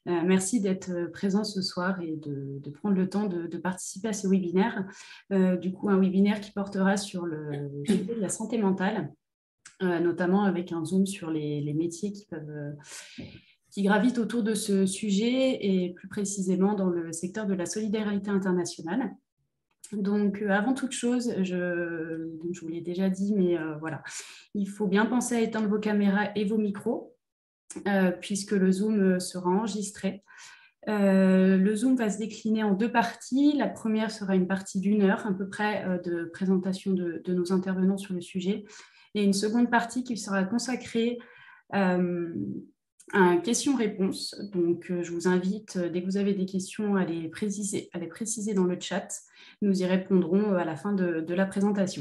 Merci d'être présent ce soir et de prendre le temps de participer à ce webinaire. Du coup, un webinaire qui portera sur le sujet de la santé mentale, notamment avec un zoom sur les métiers qui gravitent autour de ce sujet et plus précisément dans le secteur de la solidarité internationale. Donc, avant toute chose, je vous l'ai déjà dit, mais voilà, il faut bien penser à éteindre vos caméras et vos micros, puisque le Zoom sera enregistré. Le Zoom va se décliner en deux parties. La première sera une partie d'1 heure à peu près de présentation de nos intervenants sur le sujet, et une seconde partie qui sera consacrée à questions-réponses. Donc, je vous invite, dès que vous avez des questions, à les préciser dans le chat. Nous y répondrons à la fin de la présentation.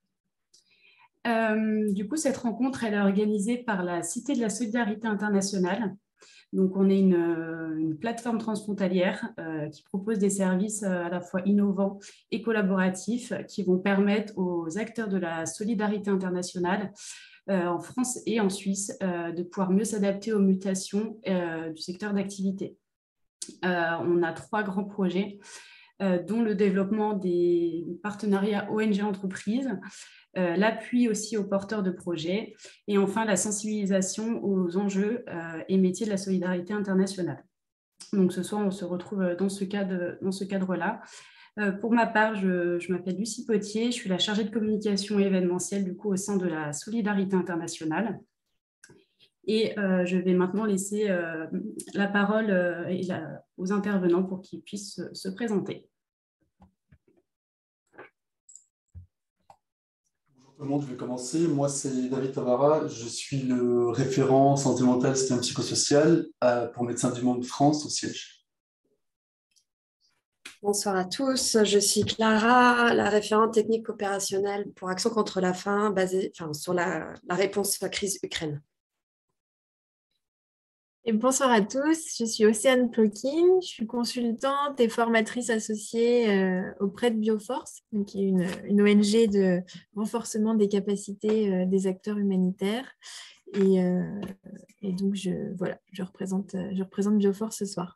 Du coup, cette rencontre, elle est organisée par la Cité de la Solidarité Internationale. Donc, on est une plateforme transfrontalière qui propose des services à la fois innovants et collaboratifs qui vont permettre aux acteurs de la solidarité internationale en France et en Suisse de pouvoir mieux s'adapter aux mutations du secteur d'activité. On a 3 grands projets, dont le développement des partenariats ONG-entreprises, l'appui aussi aux porteurs de projets et enfin la sensibilisation aux enjeux et métiers de la solidarité internationale. Donc ce soir, on se retrouve dans ce cadre-là. Pour ma part, je m'appelle Lucie Potier, je suis la chargée de communication événementielle du coup au sein de la solidarité internationale. Et je vais maintenant laisser la parole aux intervenants pour qu'ils puissent se présenter. Bonjour tout le monde, je vais commencer. Moi, c'est David Tavara. Je suis le référent santé mentale, système psychosocial pour Médecins du Monde France au siège. Bonsoir à tous, je suis Clara, la référente technique opérationnelle pour Action contre la faim, basée sur la réponse à la crise Ukraine. Et bonsoir à tous, je suis Océane Plokin, je suis consultante et formatrice associée auprès de Bioforce, qui est une ONG de renforcement des capacités des acteurs humanitaires. Et donc, je représente Bioforce ce soir.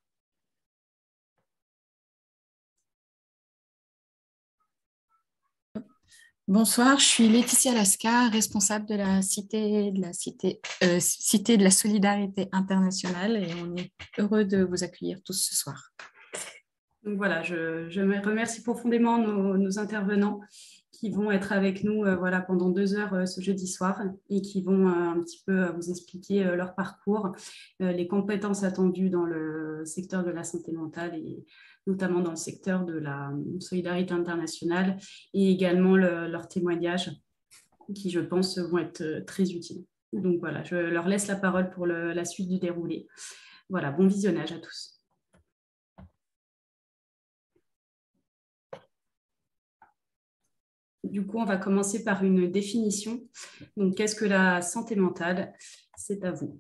Bonsoir, je suis Laetitia Lascar, responsable de la Cité de la Solidarité Internationale et on est heureux de vous accueillir tous ce soir. Donc voilà, je remercie profondément nos intervenants qui vont être avec nous pendant 2 heures ce jeudi soir et qui vont un petit peu vous expliquer leur parcours, les compétences attendues dans le secteur de la santé mentale et notamment dans le secteur de la solidarité internationale et également leurs témoignages qui, je pense, vont être très utiles. Donc voilà, je leur laisse la parole pour la suite du déroulé. Voilà, bon visionnage à tous. Du coup, on va commencer par une définition. Donc, qu'est-ce que la santé mentale? C'est à vous.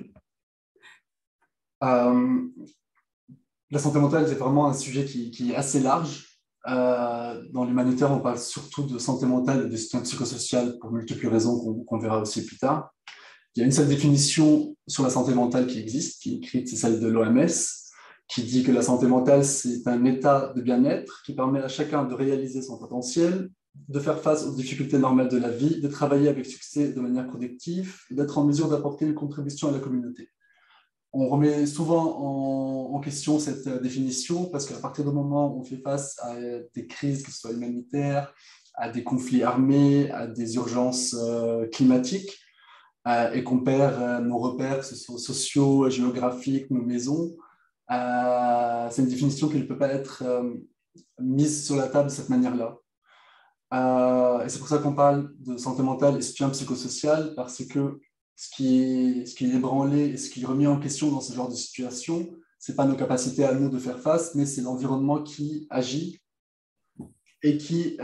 La santé mentale, c'est vraiment un sujet qui est assez large. Dans l'humanitaire, on parle surtout de santé mentale et de système psychosocial pour multiples raisons qu'on verra aussi plus tard. Il y a une seule définition sur la santé mentale qui existe, qui est écrite, c'est celle de l'OMS, qui dit que la santé mentale, c'est un état de bien-être qui permet à chacun de réaliser son potentiel, de faire face aux difficultés normales de la vie, de travailler avec succès de manière productive, d'être en mesure d'apporter une contribution à la communauté. On remet souvent en question cette définition parce qu'à partir du moment où on fait face à des crises, que ce soit humanitaires, à des conflits armés, à des urgences climatiques, et qu'on perd nos repères, que ce soit sociaux, géographiques, nos maisons, c'est une définition qui ne peut pas être mise sur la table de cette manière-là. Et c'est pour ça qu'on parle de santé mentale et soutien psychosocial, parce que ce qui est ébranlé et ce qui est remis en question dans ce genre de situation, ce n'est pas nos capacités à nous de faire face, mais c'est l'environnement qui agit et qui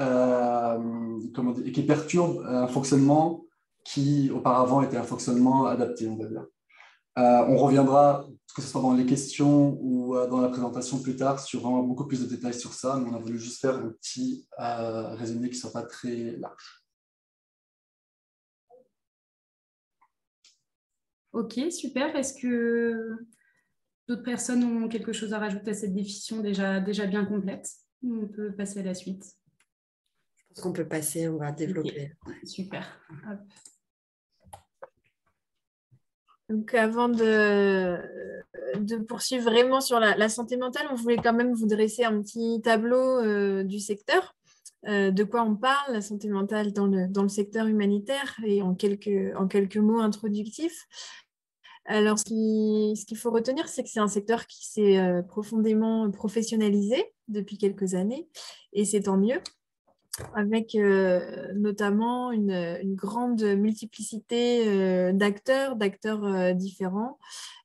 perturbe un fonctionnement qui auparavant était un fonctionnement adapté, on va dire. On reviendra, que ce soit dans les questions ou dans la présentation plus tard, sur vraiment beaucoup plus de détails sur ça, mais on a voulu juste faire un petit résumé qui ne soit pas très large. Ok, super. Est-ce que D'autres personnes ont quelque chose à rajouter à cette définition déjà bien complète? On peut passer à la suite. Je pense qu'on peut passer, on va développer. Okay. Super. Hop. Donc, avant de poursuivre vraiment sur la santé mentale, on voulait quand même vous dresser un petit tableau du secteur. De quoi on parle, la santé mentale dans le secteur humanitaire, et en quelques mots introductifs. Alors, ce qu'il faut retenir, c'est que c'est un secteur qui s'est profondément professionnalisé depuis quelques années, et c'est tant mieux, avec notamment une grande multiplicité d'acteurs différents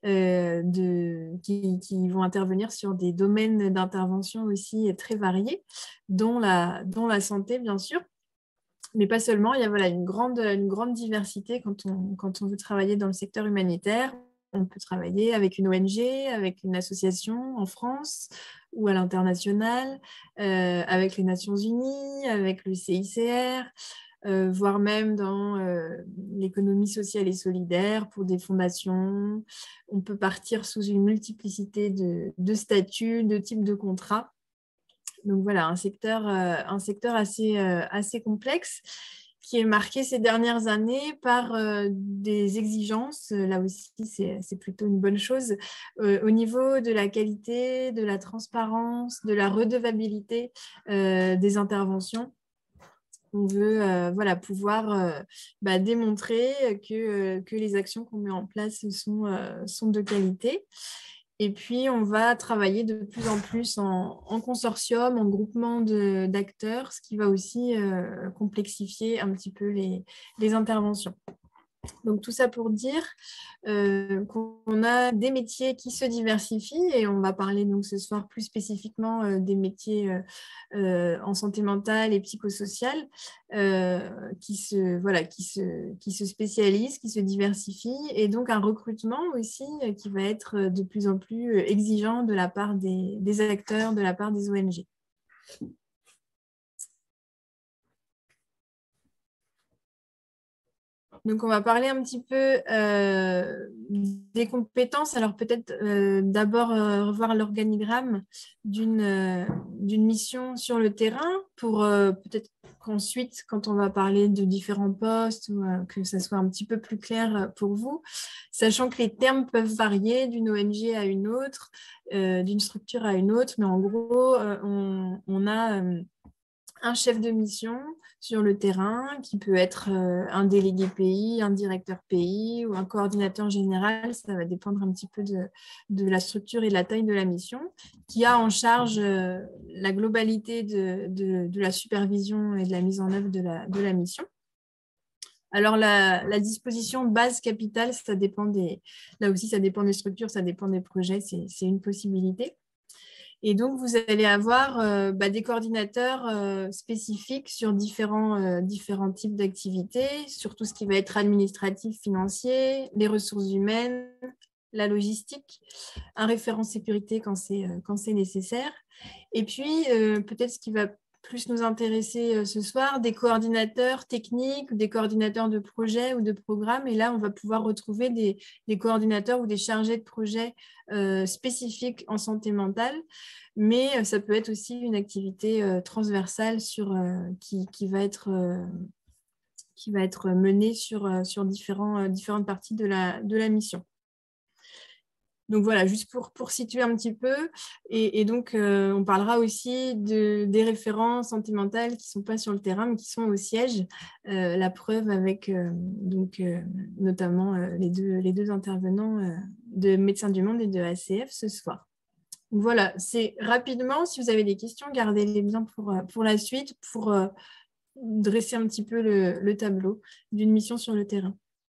qui vont intervenir sur des domaines d'intervention aussi très variés, dont la santé, bien sûr. Mais pas seulement, il y a une grande diversité quand on veut travailler dans le secteur humanitaire. On peut travailler avec une ONG, avec une association en France ou à l'international, avec les Nations Unies, avec le CICR, voire même dans l'économie sociale et solidaire pour des fondations. On peut partir sous une multiplicité de statuts, de types de contrats. Donc voilà, un secteur assez complexe qui est marqué ces dernières années par des exigences, là aussi c'est plutôt une bonne chose, au niveau de la qualité, de la transparence, de la redevabilité des interventions. On veut pouvoir démontrer que les actions qu'on met en place sont de qualité. Et puis, on va travailler de plus en plus en consortium, en groupement d'acteurs, ce qui va aussi complexifier un petit peu les interventions. Donc, tout ça pour dire qu'on a des métiers qui se diversifient, et on va parler donc ce soir plus spécifiquement des métiers en santé mentale et psychosociale qui se spécialisent, qui se diversifient, et donc un recrutement aussi qui va être de plus en plus exigeant de la part des acteurs, de la part des ONG. Donc, on va parler un petit peu des compétences. Alors, peut-être d'abord revoir l'organigramme d'une mission sur le terrain pour peut-être qu'ensuite, quand on va parler de différents postes, que ça soit un petit peu plus clair pour vous, sachant que les termes peuvent varier d'une ONG à une autre, d'une structure à une autre, mais en gros, on a un chef de mission sur le terrain qui peut être un délégué pays, un directeur pays ou un coordinateur général. Ça va dépendre un petit peu de la structure et de la taille de la mission, qui a en charge la globalité de la supervision et de la mise en œuvre de la mission. Alors, la disposition base capitale, là aussi, ça dépend des structures, ça dépend des projets, c'est une possibilité. Et donc, vous allez avoir des coordinateurs spécifiques sur différents types d'activités, sur tout ce qui va être administratif, financier, les ressources humaines, la logistique, un référent sécurité quand c'est nécessaire. Et puis, peut-être ce qui va plus nous intéresser ce soir, des coordinateurs techniques, des coordinateurs de projets ou de programmes. Et là, on va pouvoir retrouver des coordinateurs ou des chargés de projets spécifiques en santé mentale. Mais ça peut être aussi une activité transversale qui va être menée sur différentes parties de la mission. Donc voilà, juste pour situer un petit peu. Et donc, on parlera aussi des référents santé mentale qui ne sont pas sur le terrain, mais qui sont au siège. La preuve avec notamment les deux intervenants de Médecins du Monde et de ACF ce soir. Donc voilà, c'est rapidement. Si vous avez des questions, gardez-les bien pour la suite, pour dresser un petit peu le tableau d'une mission sur le terrain.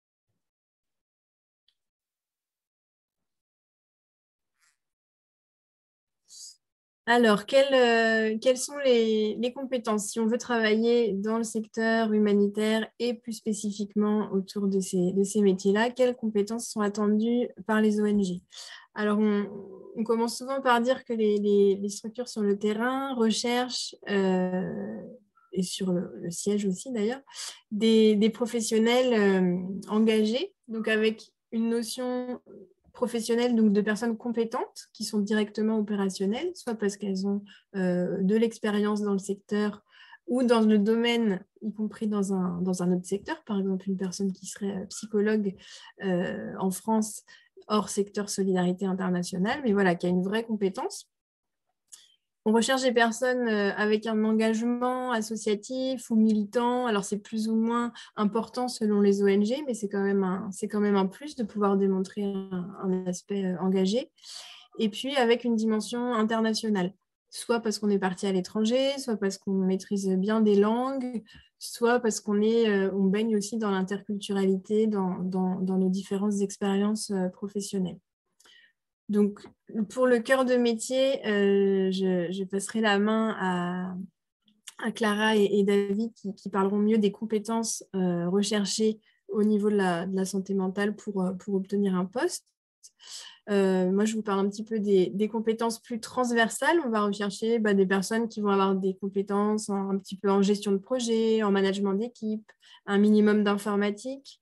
Alors, quelles sont les compétences si on veut travailler dans le secteur humanitaire et plus spécifiquement autour de ces métiers-là? Quelles compétences sont attendues par les ONG? Alors, on commence souvent par dire que les structures sur le terrain recherchent, et sur le siège aussi d'ailleurs, des professionnels engagés, donc avec une notion professionnels, donc de personnes compétentes qui sont directement opérationnelles, soit parce qu'elles ont de l'expérience dans le secteur ou dans le domaine, y compris dans un autre secteur, par exemple une personne qui serait psychologue en France, hors secteur solidarité internationale, mais voilà, qui a une vraie compétence. On recherche des personnes avec un engagement associatif ou militant. Alors, c'est plus ou moins important selon les ONG, mais c'est quand même un plus de pouvoir démontrer un aspect engagé. Et puis, avec une dimension internationale, soit parce qu'on est parti à l'étranger, soit parce qu'on maîtrise bien des langues, soit parce on baigne aussi dans l'interculturalité, dans nos différentes expériences professionnelles. Donc, pour le cœur de métier, je passerai la main à Clara et David qui parleront mieux des compétences recherchées au niveau de la santé mentale pour obtenir un poste. Moi, je vous parle un petit peu des compétences plus transversales. On va rechercher des personnes qui vont avoir des compétences un petit peu en gestion de projet, en management d'équipe, un minimum d'informatique.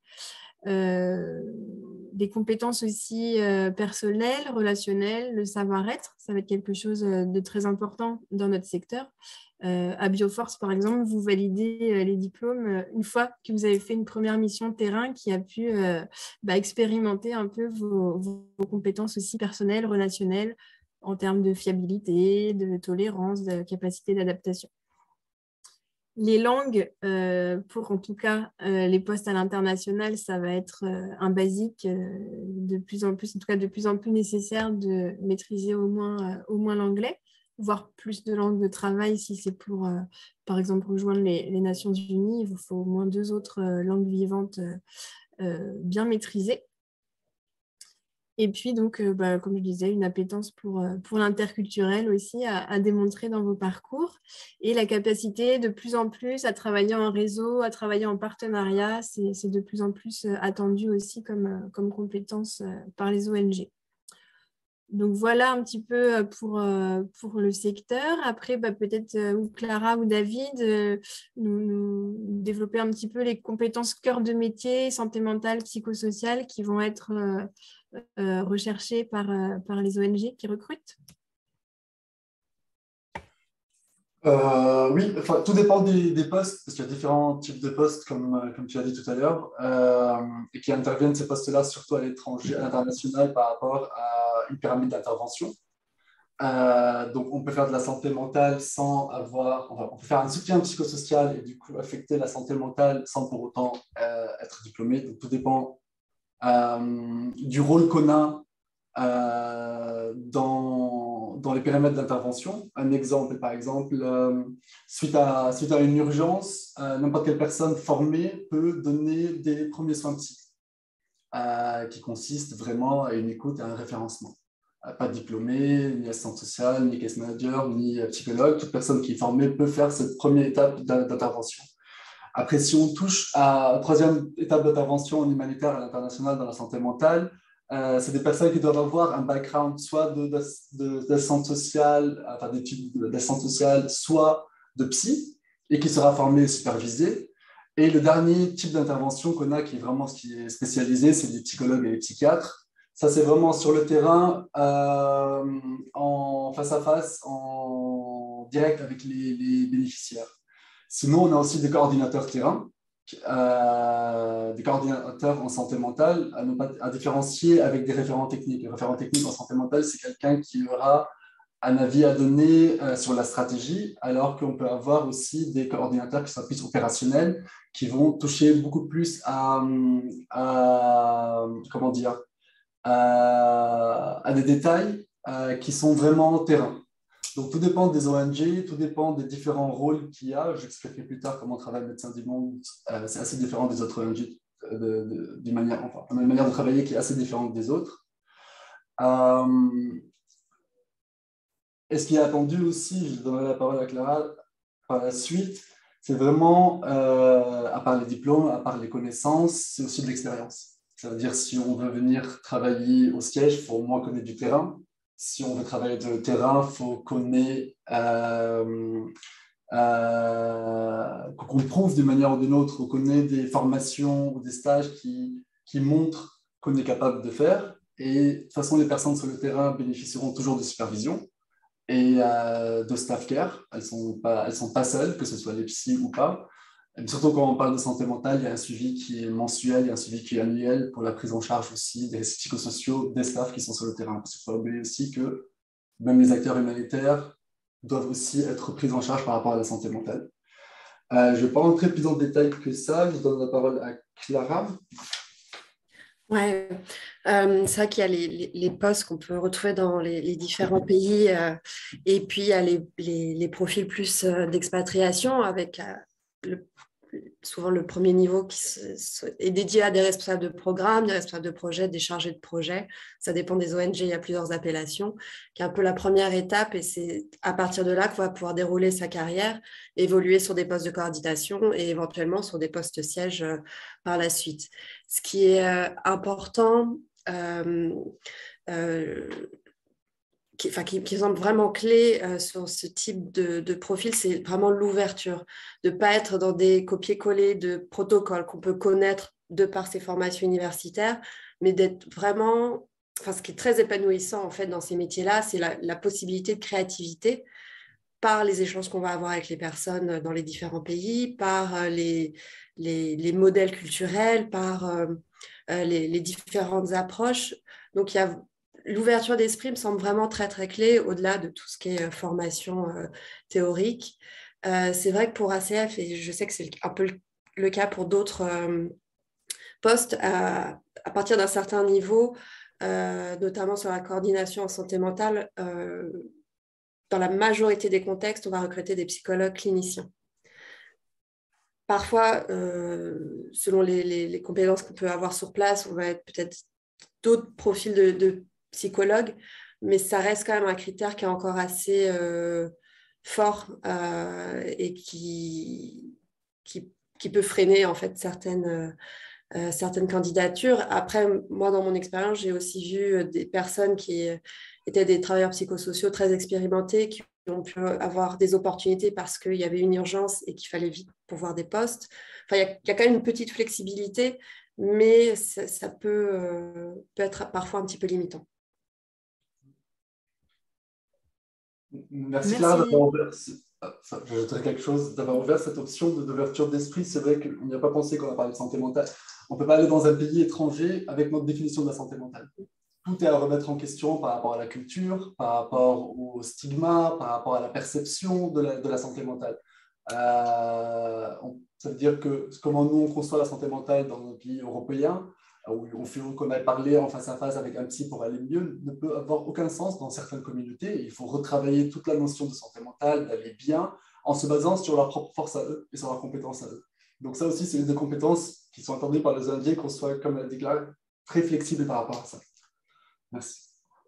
Des compétences aussi personnelles, relationnelles, le savoir-être, ça va être quelque chose de très important dans notre secteur. À Bioforce, par exemple, vous validez les diplômes une fois que vous avez fait une première mission de terrain qui a pu expérimenter un peu vos compétences aussi personnelles, relationnelles, en termes de fiabilité, de tolérance, de capacité d'adaptation. Les langues, pour en tout cas les postes à l'international, ça va être un basique de plus en plus, en tout cas de plus en plus nécessaire de maîtriser au moins l'anglais, voire plus de langues de travail si c'est pour, par exemple, rejoindre les Nations Unies. Il vous faut au moins 2 autres langues vivantes bien maîtrisées. Et puis, donc, comme je disais, une appétence pour l'interculturel aussi à démontrer dans vos parcours et la capacité de plus en plus à travailler en réseau, à travailler en partenariat. C'est de plus en plus attendu aussi comme compétence par les ONG. Donc, voilà un petit peu pour le secteur. Après, peut-être ou Clara ou David, nous développer un petit peu les compétences cœur de métier, santé mentale, psychosociale qui vont être recherchées par les ONG qui recrutent. Oui, tout dépend des postes, parce qu'il y a différents types de postes, comme tu as dit tout à l'heure, et qui interviennent ces postes-là surtout à l'étranger, à l'international, par rapport à une pyramide d'intervention. Donc, on peut faire de la santé mentale sans on peut faire un soutien psychosocial et du coup affecter la santé mentale sans pour autant être diplômé. Donc, tout dépend du rôle qu'on a dans les périmètres d'intervention. Un exemple, par exemple, suite à une urgence, n'importe quelle personne formée peut donner des premiers soins psy, qui consistent vraiment à une écoute et à un référencement. Pas diplômé, ni assistant social, ni case manager, ni psychologue. Toute personne qui est formée peut faire cette première étape d'intervention. Après, si on touche à la troisième étape d'intervention en humanitaire à l'international dans la santé mentale, c'est des personnes qui doivent avoir un background soit d'assistante sociale, enfin d'études d'assistante sociale, soit de psy, et qui sera formé et supervisé. Et le dernier type d'intervention qu'on a, qui est vraiment ce qui est spécialisé, c'est les psychologues et les psychiatres. Ça, c'est vraiment sur le terrain, en face à face, en direct avec les bénéficiaires. Sinon, on a aussi des coordinateurs terrain, des coordinateurs en santé mentale, à différencier avec des référents techniques. Les référents techniques en santé mentale, c'est quelqu'un qui aura un avis à donner sur la stratégie, alors qu'on peut avoir aussi des coordinateurs qui sont plus opérationnels, qui vont toucher beaucoup plus à des détails qui sont vraiment terrain. Donc, tout dépend des ONG, tout dépend des différents rôles qu'il y a. J'expliquerai plus tard comment travaille Médecins du Monde. C'est assez différent des autres ONG, d'une manière de travailler qui est assez différente des autres. Et ce qui est attendu aussi, je donnerai la parole à Clara par la suite, c'est vraiment, à part les diplômes, à part les connaissances, c'est aussi de l'expérience. Ça veut dire si on veut venir travailler au siège, il faut au moins connaître du terrain. Si on veut travailler sur le terrain, il faut qu'on prouve d'une manière ou d'une autre, qu'on ait des formations ou des stages qui montrent qu'on est capable de faire. Et de toute façon, les personnes sur le terrain bénéficieront toujours de supervision et de staff care. Elles sont pas seules, que ce soit les psys ou pas. Et surtout quand on parle de santé mentale, il y a un suivi qui est mensuel, il y a un suivi qui est annuel pour la prise en charge aussi des risques psychosociaux des staffs qui sont sur le terrain. Parce qu'il ne faut pas oublier aussi que même les acteurs humanitaires doivent aussi être pris en charge par rapport à la santé mentale. Je ne vais pas rentrer plus dans le détail que ça. Je donne la parole à Clara. Ouais, c'est vrai qu'il y a les postes qu'on peut retrouver dans les différents pays et puis il y a les profils plus d'expatriation avec souvent le premier niveau qui est dédié à des responsables de programme, des responsables de projet, des chargés de projet. Ça dépend des ONG, il y a plusieurs appellations, qui est un peu la première étape et c'est à partir de là qu'on va pouvoir dérouler sa carrière, évoluer sur des postes de coordination et éventuellement sur des postes sièges par la suite. Ce qui est important, qui semble vraiment clé sur ce type de profil, c'est vraiment l'ouverture, de ne pas être dans des copier-coller de protocoles qu'on peut connaître de par ses formations universitaires, mais d'être vraiment, ce qui est très épanouissant en fait dans ces métiers-là, c'est la possibilité de créativité par les échanges qu'on va avoir avec les personnes dans les différents pays, par les modèles culturels, par les différentes approches. Donc, l'ouverture d'esprit me semble vraiment très, très clé au-delà de tout ce qui est formation théorique. C'est vrai que pour ACF, et je sais que c'est un peu le cas pour d'autres postes, à partir d'un certain niveau, notamment sur la coordination en santé mentale, dans la majorité des contextes, on va recruter des psychologues cliniciens. Parfois, selon les compétences qu'on peut avoir sur place, on va être peut-être d'autres profils de psychologues, mais ça reste quand même un critère qui est encore assez fort et qui peut freiner en fait certaines candidatures. Après, moi, dans mon expérience, j'ai aussi vu des personnes qui étaient des travailleurs psychosociaux très expérimentés, qui ont pu avoir des opportunités parce qu'il y avait une urgence et qu'il fallait vite pourvoir des postes. Enfin, il y a quand même une petite flexibilité, mais ça peut être parfois un petit peu limitant. Merci Clara d'avoir ouvert. J'ajouterais quelque chose, d'avoir ouvert cette option d'ouverture d'esprit. C'est vrai qu'on n'y a pas pensé quand on a parlé de santé mentale. On ne peut pas aller dans un pays étranger avec notre définition de la santé mentale. Tout est à remettre en question par rapport à la culture, par rapport au stigma, par rapport à la perception de la santé mentale. Ça veut dire que comment nous on conçoit la santé mentale dans nos pays européens, où qu'on aille parler en face à face avec un psy pour aller mieux, ne peut avoir aucun sens dans certaines communautés. Il faut retravailler toute la notion de santé mentale, d'aller bien, en se basant sur leur propre force à eux et sur leurs compétences à eux. Donc ça aussi, c'est une des compétences qui sont attendues par les Indiens, qu'on soit, comme elle dit Clara, très flexible par rapport à ça. Merci.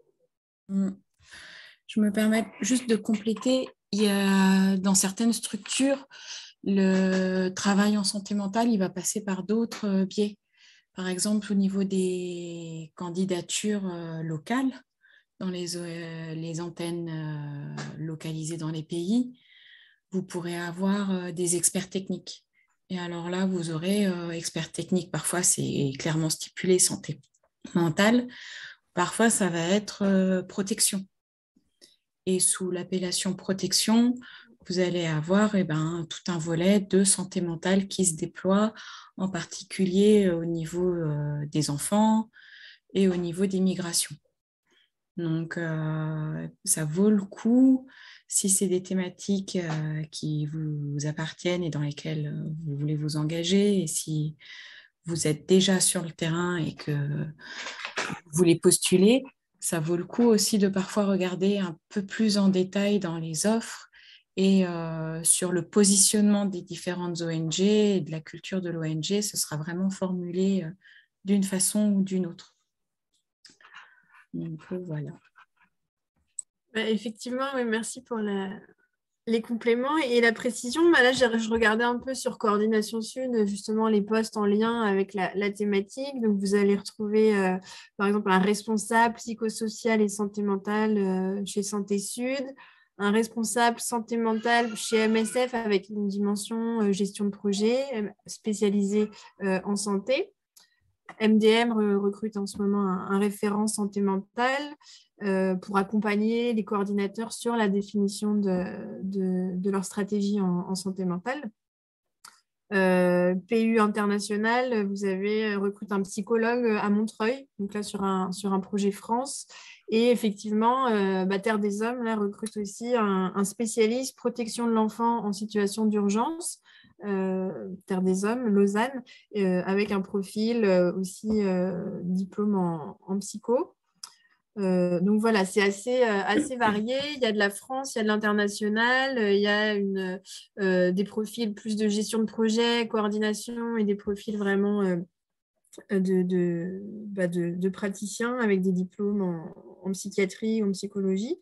Je me permets juste de compléter. Il y a, dans certaines structures, le travail en santé mentale, il va passer par d'autres biais. Par exemple, au niveau des candidatures locales, dans les antennes localisées dans les pays, vous pourrez avoir des experts techniques. Et alors là, vous aurez experts techniques. Parfois, c'est clairement stipulé santé mentale. Parfois, ça va être protection. Et sous l'appellation protection, vous allez avoir tout un volet de santé mentale qui se déploie, en particulier au niveau des enfants et au niveau des migrations. Donc, ça vaut le coup, si c'est des thématiques qui vous appartiennent et dans lesquelles vous voulez vous engager, et si vous êtes déjà sur le terrain et que vous voulez postuler, ça vaut le coup aussi de parfois regarder un peu plus en détail dans les offres et sur le positionnement des différentes ONG et de la culture de l'ONG, ce sera vraiment formulé d'une façon ou d'une autre. Donc voilà. Effectivement, oui, merci pour les compléments et la précision. Là, je regardais un peu sur Coordination Sud, justement, les postes en lien avec la thématique. Donc, vous allez retrouver, par exemple, un responsable psychosocial et santé mentale chez Santé Sud, un responsable santé mentale chez MSF avec une dimension gestion de projet spécialisée en santé. MDM recrute en ce moment un référent santé mentale pour accompagner les coordinateurs sur la définition de leur stratégie en santé mentale. PU International, vous avez recruté un psychologue à Montreuil, donc là sur un projet France. Et effectivement, Terre des Hommes là, recrute aussi un spécialiste protection de l'enfant en situation d'urgence, Terre des Hommes, Lausanne, avec un profil aussi diplôme en psycho. Donc voilà, c'est assez varié. Il y a de la France, il y a de l'international, il y a des profils plus de gestion de projet, coordination et des profils vraiment de praticiens avec des diplômes en psychiatrie ou en psychologie.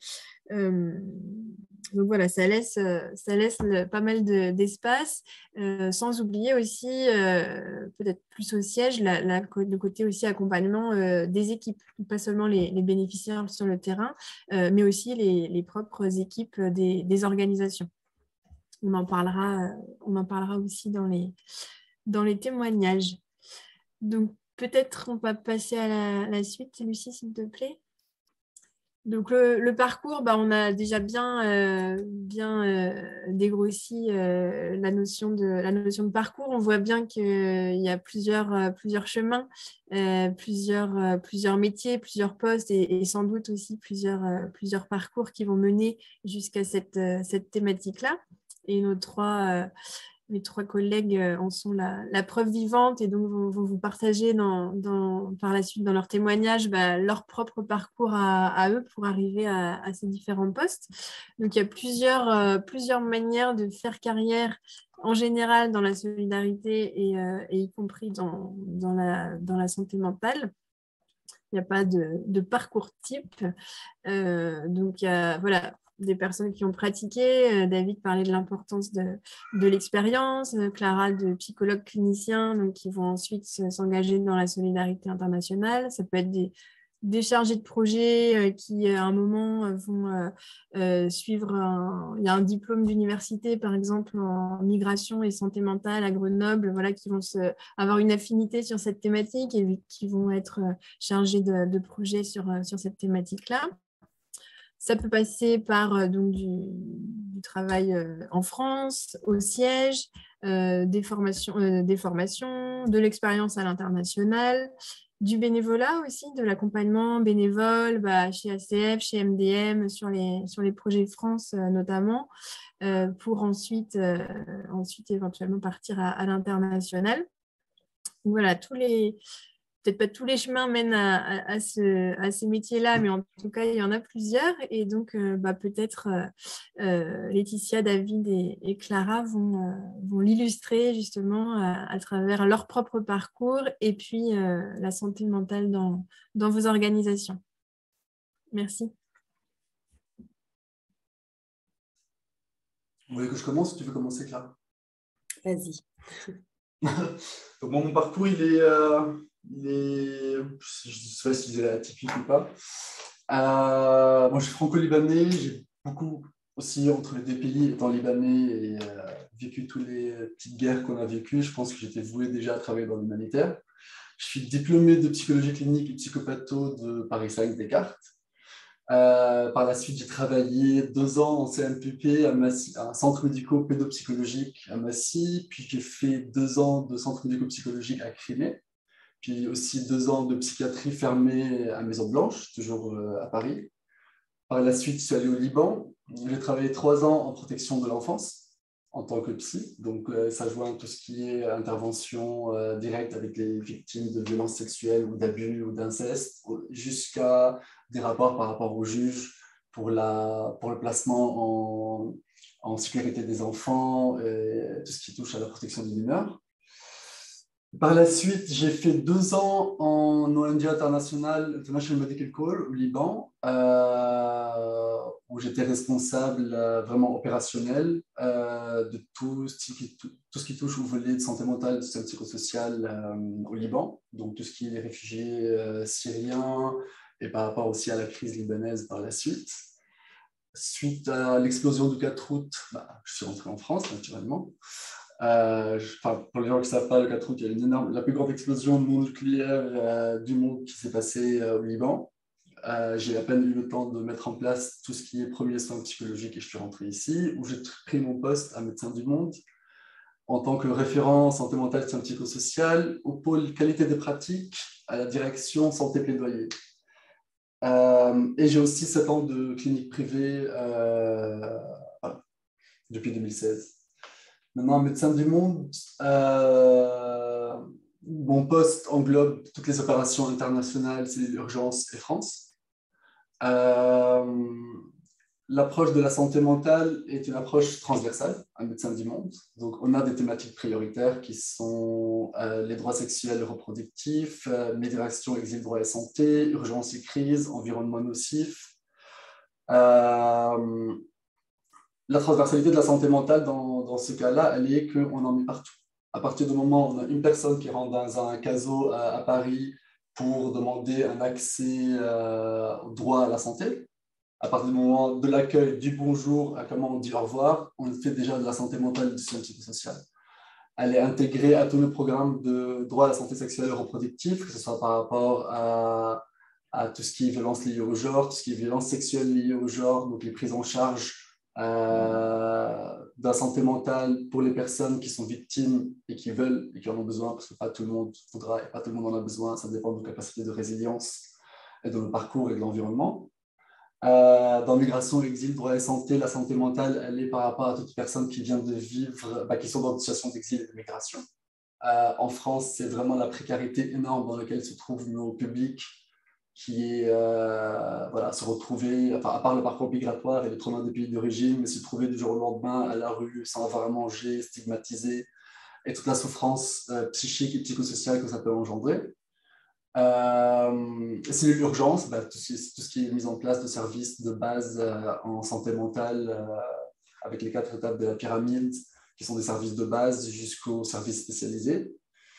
Donc voilà, ça laisse pas mal d'espace, sans oublier aussi, peut-être plus au siège, le côté aussi accompagnement des équipes, pas seulement les bénéficiaires sur le terrain, mais aussi les propres équipes des organisations. On en parlera aussi dans les témoignages. Donc peut-être on va passer à la suite, Lucie, s'il te plaît. Donc le parcours, on a déjà bien dégrossi la notion de parcours. On voit bien qu'il y a plusieurs chemins, plusieurs métiers, plusieurs postes et sans doute aussi plusieurs parcours qui vont mener jusqu'à cette thématique-là. Et mes trois collègues en sont la preuve vivante et donc vont vous partager par la suite dans leur témoignage leur propre parcours à eux pour arriver à ces différents postes. Donc il y a plusieurs manières de faire carrière en général dans la solidarité et y compris dans la santé mentale. Il n'y a pas de parcours type. Donc, voilà, des personnes qui ont pratiqué. David parlait de l'importance de l'expérience. Clara, de psychologue clinicien, donc qui vont ensuite s'engager dans la solidarité internationale. Ça peut être des chargés de projet qui, à un moment, vont suivre il y a un diplôme d'université, par exemple, en migration et santé mentale à Grenoble, voilà, qui vont avoir une affinité sur cette thématique et qui vont être chargés de projets sur cette thématique-là. Ça peut passer par donc du travail en France, au siège, des formations, de l'expérience à l'international, du bénévolat aussi, de l'accompagnement bénévole chez ACF, chez MDM, sur les projets France notamment, pour ensuite éventuellement partir à l'international. Voilà, peut-être pas tous les chemins mènent à ces métiers-là, mais en tout cas, il y en a plusieurs. Et donc, peut-être Laetitia, David et Clara vont l'illustrer justement à travers leur propre parcours et puis la santé mentale dans vos organisations. Merci. Vous voulez que je commence ou tu veux commencer, Clara? Vas-y. Donc, mon parcours, il est, je ne sais pas s'il est atypique ou pas. Moi, je suis franco-libanais. J'ai beaucoup aussi entre les deux pays, étant libanais et vécu toutes les petites guerres qu'on a vécues. Je pense que j'étais voué déjà à travailler dans l'humanitaire. Je suis diplômé de psychologie clinique et psychopatho de Paris 5 Descartes. Par la suite, j'ai travaillé 2 ans en CMPP à Massy, à un centre médico-pédopsychologique à Massy, puis j'ai fait 2 ans de centre médico-psychologique à Crimée, puis aussi 2 ans de psychiatrie fermée à Maison-Blanche, toujours à Paris. Par la suite, je suis allé au Liban. J'ai travaillé 3 ans en protection de l'enfance en tant que psy. Donc, ça joint tout ce qui est intervention directe avec les victimes de violences sexuelles ou d'abus ou d'inceste, jusqu'à des rapports par rapport aux juges pour le placement en sécurité des enfants, tout ce qui touche à la protection des mineurs. Par la suite, j'ai fait 2 ans en ONG International Medical Corps au Liban, où j'étais responsable vraiment opérationnel de tout ce qui touche au volet de santé mentale et de système psychosocial au Liban, donc tout ce qui est les réfugiés syriens et par rapport aussi à la crise libanaise par la suite. Suite à l'explosion du 4 août, je suis rentré en France naturellement. Pour les gens qui ne savent pas, le 4 août, il y a la plus grande explosion nucléaire du monde qui s'est passée au Liban. J'ai à peine eu le temps de mettre en place tout ce qui est premiers soins psychologiques et je suis rentré ici, où j'ai pris mon poste à Médecins du Monde en tant que référent santé mentale et soins psychosocial au pôle qualité des pratiques à la direction santé plaidoyer. Et j'ai aussi 7 ans de clinique privée voilà, depuis 2016. Maintenant, Médecins du Monde, mon poste englobe toutes les opérations internationales, c'est l'urgence et France. L'approche de la santé mentale est une approche transversale à Médecins du Monde. Donc, on a des thématiques prioritaires qui sont les droits sexuels et reproductifs, migration, exil, droit et santé, urgence et crise, environnement nocif. La transversalité de la santé mentale dans ce cas-là, elle est qu'on en met partout. À partir du moment où on a une personne qui rentre dans un CASO à Paris pour demander un accès au droit à la santé, à partir du moment de l'accueil, du bonjour à comment on dit au revoir, on fait déjà de la santé mentale et du soin psychosocial. Elle est intégrée à tous nos programmes de droit à la santé sexuelle et reproductive, que ce soit par rapport à tout ce qui est violence liée au genre, tout ce qui est violence sexuelle liée au genre, donc les prises en charge de la santé mentale pour les personnes qui sont victimes et qui veulent et qui en ont besoin, parce que pas tout le monde voudra et pas tout le monde en a besoin, ça dépend de nos capacités de résilience et de nos parcours et de l'environnement. Dans migration, exil, droit et santé, la santé mentale, elle est par rapport à toutes les personnes qui viennent de vivre, qui sont dans une situation d'exil et de migration. En France, c'est vraiment la précarité énorme dans laquelle se trouvent nos publics, qui est se retrouver, à part le parcours migratoire et les traumas des pays d'origine, mais se trouver du jour au lendemain à la rue, sans avoir à manger, stigmatisé, et toute la souffrance psychique et psychosociale que ça peut engendrer. C'est l'urgence, tout ce qui est mise en place de services de base en santé mentale avec les 4 étapes de la pyramide, qui sont des services de base jusqu'aux services spécialisés.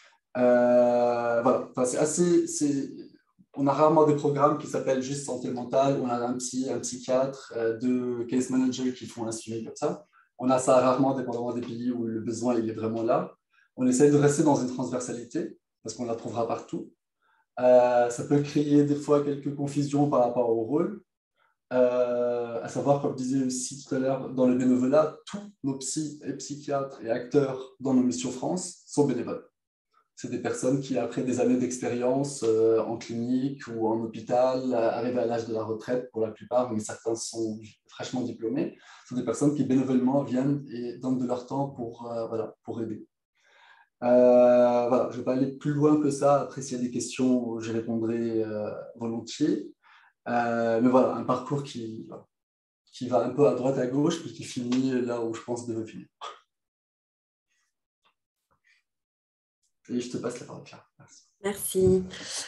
On a rarement des programmes qui s'appellent juste santé mentale, on a un psychiatre, 2 case managers qui font un suivi comme ça. On a ça rarement, dépendamment des pays où le besoin il est vraiment là. On essaie de rester dans une transversalité, parce qu'on la trouvera partout. Ça peut créer des fois quelques confusions par rapport au rôle, à savoir, comme je disais aussi tout à l'heure, dans le bénévolat, tous nos psys et psychiatres et acteurs dans nos missions France sont bénévoles. C'est des personnes qui, après des années d'expérience en clinique ou en hôpital, arrivent à l'âge de la retraite pour la plupart, mais certains sont fraîchement diplômés. Ce sont des personnes qui bénévolement viennent et donnent de leur temps pour aider. Je ne vais pas aller plus loin que ça. Après, s'il y a des questions, je répondrai volontiers. Mais voilà, un parcours qui va un peu à droite, à gauche, mais qui finit là où je pense devait finir. Et je te passe la parole, Pierre. Merci.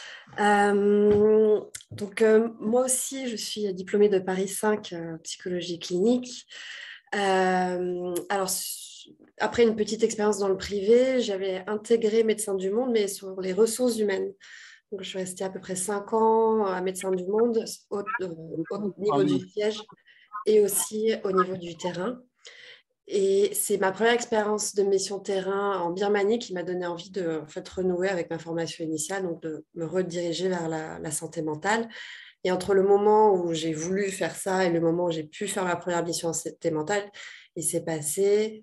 Moi aussi, je suis diplômée de Paris 5, psychologie clinique. Alors, après une petite expérience dans le privé, j'avais intégré Médecins du Monde, mais sur les ressources humaines. Donc, je suis restée à peu près 5 ans à Médecins du Monde, au niveau du siège et aussi au niveau du terrain. Et c'est ma première expérience de mission terrain en Birmanie qui m'a donné envie de renouer avec ma formation initiale, donc de me rediriger vers la santé mentale. Et entre le moment où j'ai voulu faire ça et le moment où j'ai pu faire ma première mission en santé mentale, il s'est passé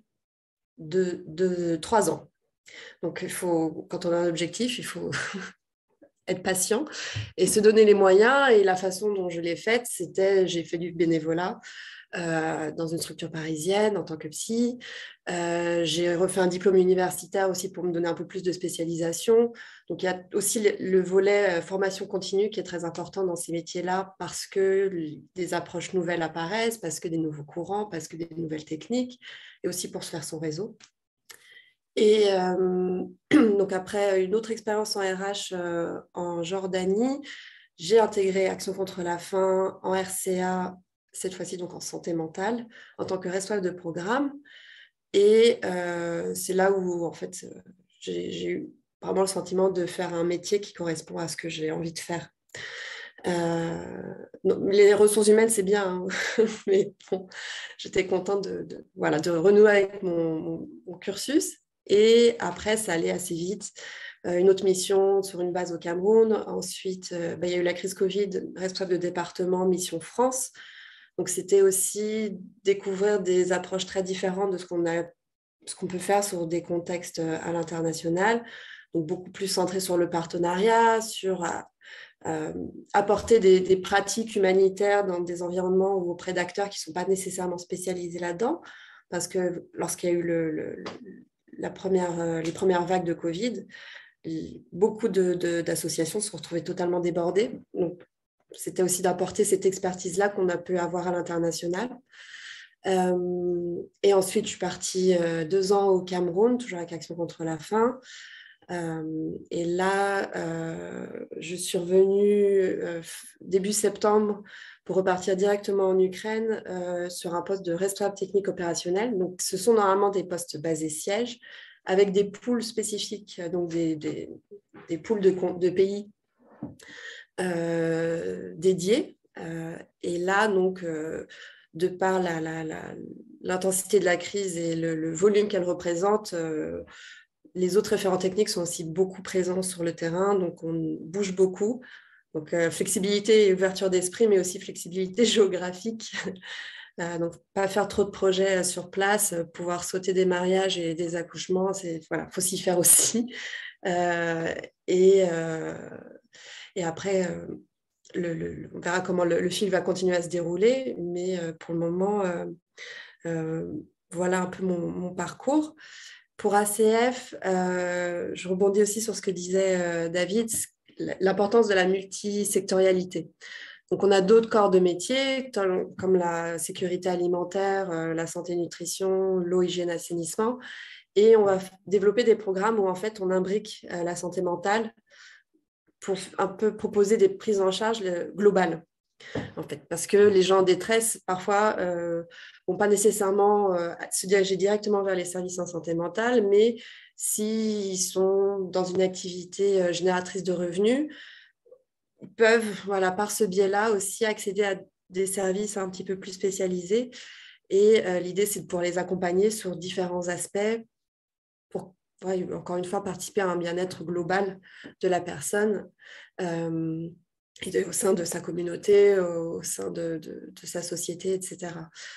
3 ans. Donc, quand on a un objectif, il faut être patient et se donner les moyens. Et la façon dont je l'ai faite, j'ai fait du bénévolat dans une structure parisienne en tant que psy. J'ai refait un diplôme universitaire aussi pour me donner un peu plus de spécialisation. Donc, il y a aussi le volet formation continue qui est très important dans ces métiers-là parce que des approches nouvelles apparaissent, parce que des nouveaux courants, parce que des nouvelles techniques, et aussi pour se faire son réseau. Et donc, après une autre expérience en RH en Jordanie, j'ai intégré Action contre la faim en RCA, cette fois-ci donc en santé mentale, en tant que responsable de programme. Et c'est là où, en fait, j'ai eu vraiment le sentiment de faire un métier qui correspond à ce que j'ai envie de faire. Les ressources humaines, c'est bien, hein, mais bon, j'étais contente de renouer avec mon cursus. Et après, ça allait assez vite. Une autre mission sur une base au Cameroun. Ensuite, il y a eu la crise Covid, responsable de département, mission France. Donc, c'était aussi découvrir des approches très différentes de ce qu'on peut faire sur des contextes à l'international. Donc, beaucoup plus centré sur le partenariat, sur apporter des pratiques humanitaires dans des environnements ou auprès d'acteurs qui ne sont pas nécessairement spécialisés là-dedans. Parce que lorsqu'il y a eu les premières vagues de Covid, beaucoup d'associations se sont retrouvées totalement débordées. Donc, c'était aussi d'apporter cette expertise-là qu'on a pu avoir à l'international. Et ensuite, je suis partie 2 ans au Cameroun, toujours avec Action contre la faim. Et là, je suis revenue début septembre pour repartir directement en Ukraine sur un poste de responsable technique opérationnel. Donc, ce sont normalement des postes basés siège avec des pools spécifiques, donc des pools de pays dédiés. Et là, donc, de par l'intensité de la crise et le volume qu'elle représente, les autres référents techniques sont aussi beaucoup présents sur le terrain, donc on bouge beaucoup. Donc, flexibilité et ouverture d'esprit, mais aussi flexibilité géographique. Donc, pas faire trop de projets sur place, pouvoir sauter des mariages et des accouchements, voilà, faut s'y faire aussi. Et après, on verra comment le fil va continuer à se dérouler, mais pour le moment, voilà un peu mon parcours. Pour ACF, je rebondis aussi sur ce que disait David, l'importance de la multisectorialité. Donc, on a d'autres corps de métier, comme la sécurité alimentaire, la santé nutrition, l'eau, hygiène, assainissement. Et on va développer des programmes où, en fait, on imbrique la santé mentale pour un peu proposer des prises en charge globales. En fait, parce que les gens en détresse, parfois, vont pas nécessairement se diriger directement vers les services en santé mentale, mais s'ils sont dans une activité génératrice de revenus, ils peuvent, voilà, par ce biais-là, aussi accéder à des services un petit peu plus spécialisés. Et l'idée, c'est de pouvoir les accompagner sur différents aspects pour, encore une fois, participer à un bien-être global de la personne. Au sein de sa communauté, au sein de sa société, etc.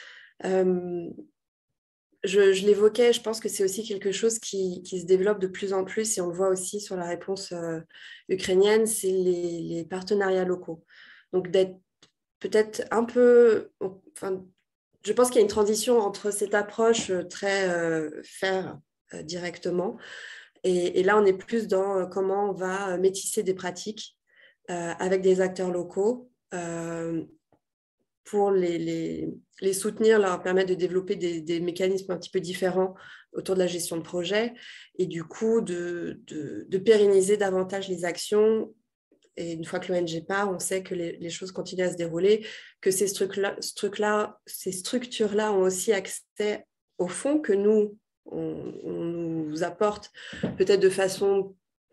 Je l'évoquais, je pense que c'est aussi quelque chose qui se développe de plus en plus, et on le voit aussi sur la réponse ukrainienne, c'est les partenariats locaux. Donc d'être peut-être un peu... Enfin, je pense qu'il y a une transition entre cette approche très faire directement, et là on est plus dans comment on va métisser des pratiques avec des acteurs locaux pour les soutenir, leur permettre de développer des mécanismes un petit peu différents autour de la gestion de projet et du coup de pérenniser davantage les actions. Et une fois que l'ONG part, on sait que les choses continuent à se dérouler, que ces structures-là ont aussi accès aux fonds que nous, on nous apporte peut-être de façon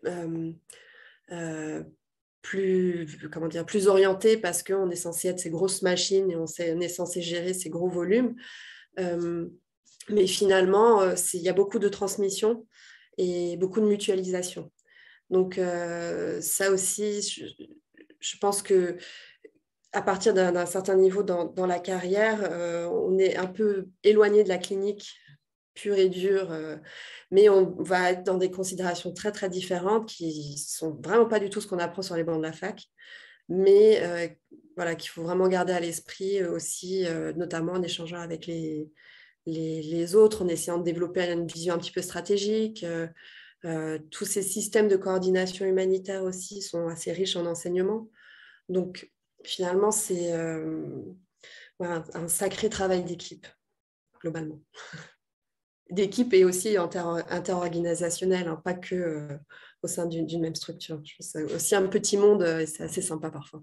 plus orienté parce qu'on est censé être ces grosses machines et on est censé gérer ces gros volumes. Mais finalement, il y a beaucoup de transmission et beaucoup de mutualisation. Donc, ça aussi, je pense que à partir d'un certain niveau dans la carrière, on est un peu éloigné de la clinique pure et dure, mais on va être dans des considérations très, très différentes qui ne sont vraiment pas du tout ce qu'on apprend sur les bancs de la fac, mais voilà, qu'il faut vraiment garder à l'esprit aussi, notamment en échangeant avec les autres, en essayant de développer une vision un petit peu stratégique. Tous ces systèmes de coordination humanitaire aussi sont assez riches en enseignement. Donc, finalement, c'est voilà, un sacré travail d'équipe, globalement. D'équipe et aussi interorganisationnel, hein, pas que au sein d'une même structure. Je pense que c'est aussi un petit monde et c'est assez sympa parfois.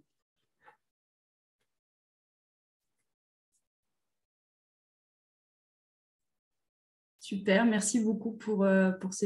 Super, merci beaucoup pour ces